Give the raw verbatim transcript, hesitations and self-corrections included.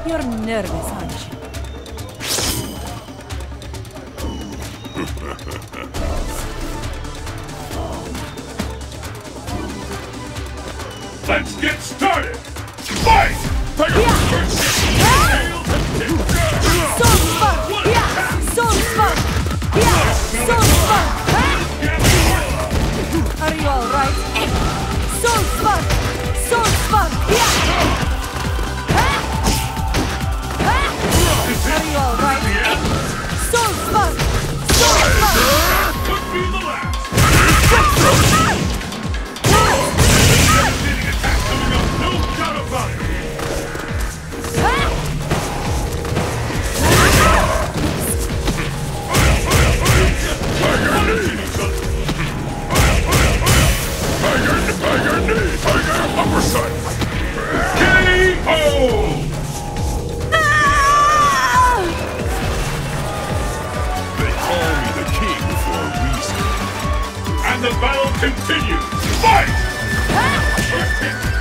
You're nervous, aren't you? Let's get started! Fight! Tiger! Soul Spark! Yeah! Soul Spark! Yeah! Soul Spark! Are you alright? Soul Spark! Soul Spark! Yeah! Are you alright? Soul Spark! Soul Spark! Could be the last! Devastating attack coming up, no doubt about it! Tiger knee! Tiger, tiger knee! Tiger uppercut! K O! They call me the king for a reason. And the battle continues! Fight!